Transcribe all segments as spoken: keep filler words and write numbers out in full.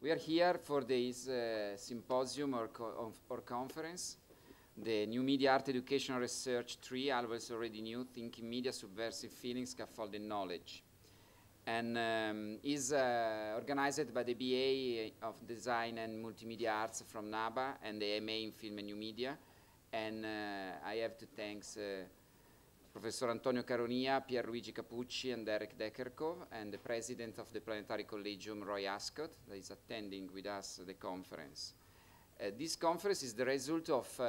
We are here for this uh, symposium or, co or conference, the New Media Art Education Research three, always already new, Thinking Media, Subversive Feelings, Scaffolding Knowledge. And um, is uh, organized by the B A of Design and Multimedia Arts from NABA and the M A in Film and New Media. And uh, I have to thank uh, Professor Antonio Caronia, Pierluigi Capucci, and Derek Deckerkov, and the president of the Planetary Collegium, Roy Ascott, that is attending with us the conference. Uh, this conference is the result of uh,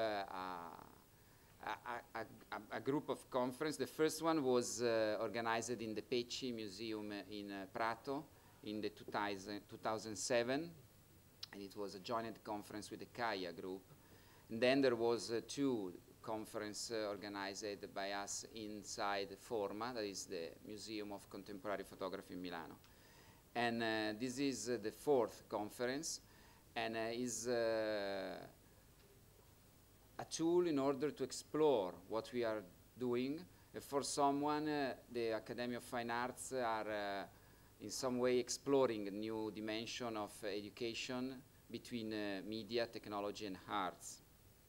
a, a, a, a group of conferences. The first one was uh, organized in the Pecci Museum in uh, Prato in the two thousand, two thousand seven, and it was a joint conference with the Kaya group. And then there was uh, two conference uh, organized by us inside Forma, that is the Museum of Contemporary Photography in Milano. And uh, this is uh, the fourth conference, and uh, is uh, a tool in order to explore what we are doing. Uh, for someone, uh, the Academy of Fine Arts are uh, in some way exploring a new dimension of uh, education between uh, media, technology, and arts.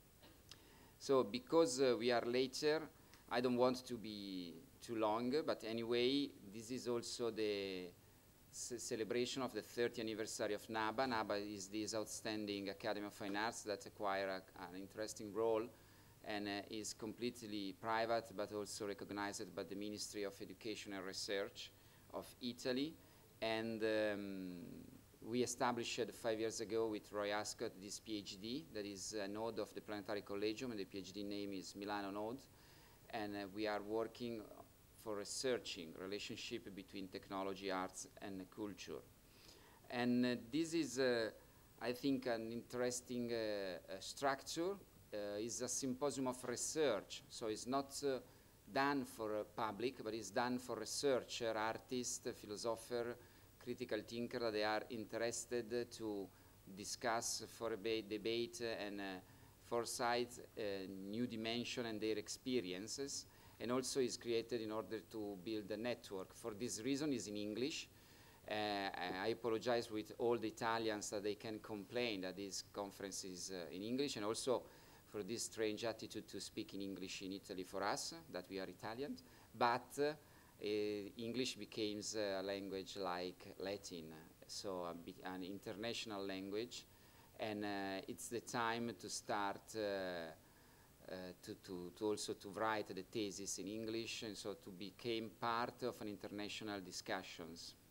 So because uh, we are later, I don't want to be too long, but anyway, this is also the c celebration of the thirtieth anniversary of NABA. NABA is this outstanding Academy of Fine Arts that acquire a, an interesting role and uh, is completely private, but also recognized by the Ministry of Education and Research of Italy. And um, we established five years ago with Roy Ascott this PhD that is a node of the Planetary Collegium, and the PhD name is Milano Node. And uh, we are working for researching relationship between technology, arts, and culture. And uh, this is, uh, I think, an interesting uh, uh, structure. Uh, it's a symposium of research, so it's not uh, done for uh, public, but it's done for researcher, artist, philosopher, critical thinker that they are interested to discuss for a debate and uh, foresight a new dimension and their experiences, and also is created in order to build a network. For this reason is in English. Uh, I apologize with all the Italians that they can complain that this conference is uh, in English, and also for this strange attitude to speak in English in Italy for us, that we are Italian. But uh, Uh, English becomes a language like Latin, so a bit an international language, and uh, it's the time to start uh, uh, to, to, to also to write the thesis in English, and so to become part of an international discussions.